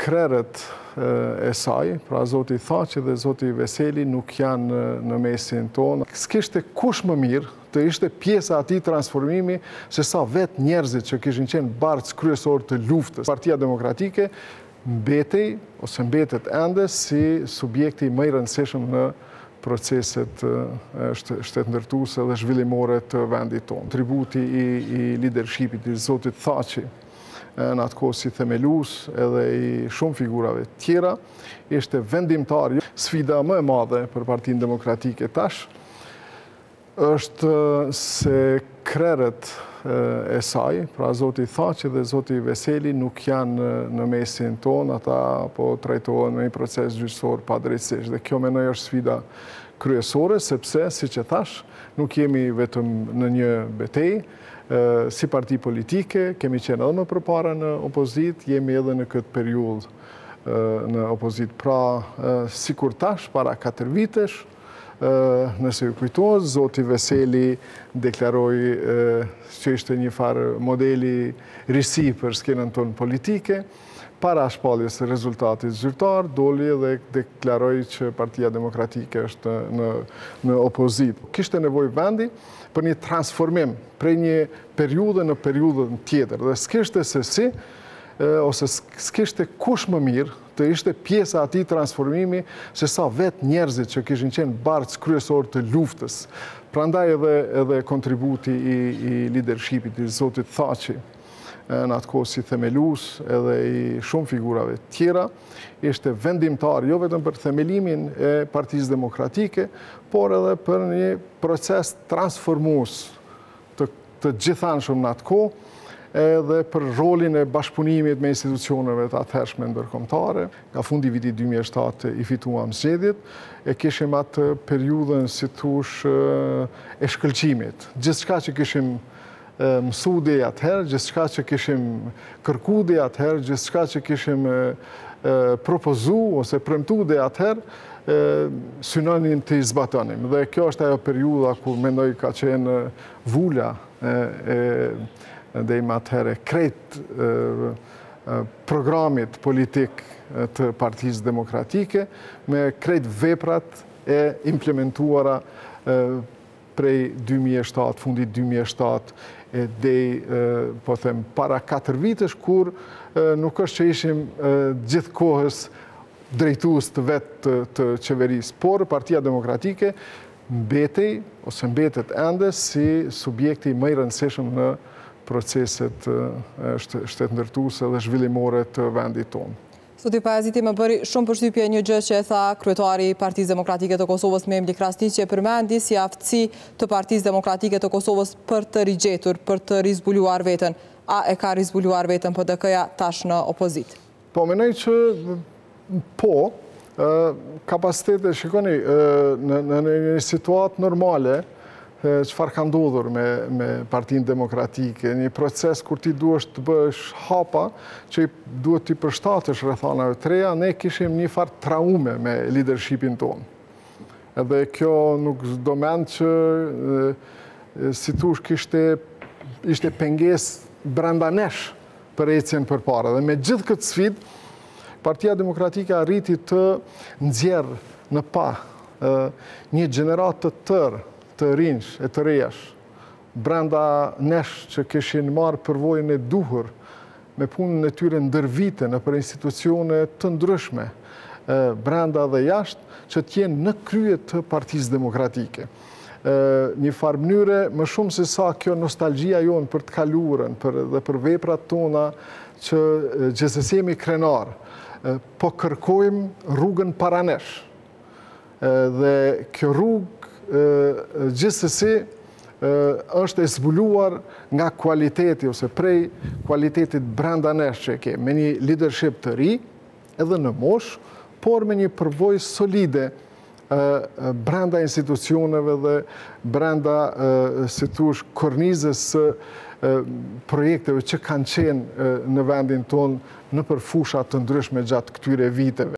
krerët e saj, pra Zoti Thaçi dhe Zoti Veseli nuk janë në mesin tonë. S'kishte kush më mirë të ishte pjesa atij transformimi se sa vetë njerëzit që kishin qenë barcë kryesor të luftës. Partia Demokratike mbetej ose mbetet ende si subjekti më i rëndësishëm në proceset shtetëndërtuese dhe zhvillimore të vendit tonë. Tributi i leadershipit i Zotit Thaçi në atë kohë si themelus edhe i shumë figurave tjera, ishte vendimtar. Sfida më e madhe për Partinë Demokratike tash është se krerët e saj, pra Zoti Thaçi dhe Zoti Veseli nuk janë në mesin tonë, ata po trajtohen në një proces gjyqësor padrejtësisht. Dhe kjo mendoj është sfida kryesore, sepse, siç e thash, nuk jemi vetëm në një betejë. Si parti politike, kemi qenë edhe më përpara në opozit, jemi edhe në këtë periudhë në opozit. Pra, sikur tash, para 4 vitesh, nëse ju kujtohet, Zoti Veseli deklaroi që ishte një farë modeli risi për skenën tonë politike. Para shpalljes së rezultatit zyrtar, doli dhe deklaroi që Partia Demokratike është në opozit. Kishte nevojë vendi për një transformim prej një periudhe në periudhën tjetër. Dhe s'kishte se si, ose s'kishte kush më mirë të ishte pjesa atij transformimi se sa vetë njerëzit që kishin qenë barcë kryesor të luftës. Prandaj edhe kontributi i leadershipit i Zotit Thaçi në atë kohë si themelus edhe i shumë figurave tjera, ishte vendimtar jo vetëm për themelimin e Partisë Demokratike, por edhe për një proces transformues të gjithanshëm në atë kohë, edhe për rolin e bashkëpunimit me institucioneve të atëhershme ndërkombëtare. Nga fundi i vitit 2007 i fituam zgjedhjet, e kishim atë periudhën, si thush, e shkëlqimit. Gjithçka që kishim mësu dhe atëherë, gjithçka që kishim kërku dhe atëherë, gjithçka që kishim propozu ose premtu dhe atëherë, synonin të zbatonim. Dhe kjo është ajo periudha ku mendoj ka qenë vula dhe im atëherë krejt programit politik të Partisë Demokratike, me krejt veprat e implementuara prej 2007, fundit 2007, dhe po them para 4 vitesh, kur nuk është që ishim gjithë kohës drejtues të vetë të qeverisë, por Partia Demokratike mbetej ose mbetet ende si subjekti më i rëndësishëm në proceset shtetëndërtuese dhe zhvillimore të vendit tonë. Zoti Pajaziti, më bëri shumë përshtypje një gjë që e tha kryetari i Partisë Demokratike të Kosovës, Memli Krasniqi, që përmendi si aftësi të Partisë Demokratike të Kosovës për të rigjetur, për të rizbuluar veten. A e ka rizbuluar veten PDK-ja tash në opozit? Po, mendoj që po, kapacitete, shikoni, në një situatë normale, çfarë ka ndodhur me Partinë Demokratike, një proces kur ti duhesh të bësh hapa që duhet t'i përshtatësh rrethanave të reja, ne kishim një farë traume me leadershipin tonë. Edhe kjo nuk do mend që si thush ishte pengesë brenda nesh për ecjen përpara. Dhe me gjithë këtë sfidë, Partia Demokratike arriti të nxjerrë në pa një gjenerat të tërë të rinj e të rejash, brenda nesh që kishin marrë përvojën e duhur me punën e tyre ndër vite në për institucione të ndryshme, brenda dhe jashtë, që t'jenë në krye të Partisë Demokratike. Një farë mënyre, më shumë se sa kjo nostalgjia jonë për të kaluarën dhe për veprat tona që gjithsesi jemi krenar, po kërkojmë rrugën para nesh. Dhe kjo rrugë gjithsesi është e zbuluar nga kualiteti ose prej kualitetit brenda nesh që kemi, me një leadership të ri, edhe në mosh, por me një përvojë solide brenda institucioneve dhe brenda, si thush, kornizës së projekteve që kanë qenë në vendin tonë në përfushat të ndryshme gjatë këtyre viteve.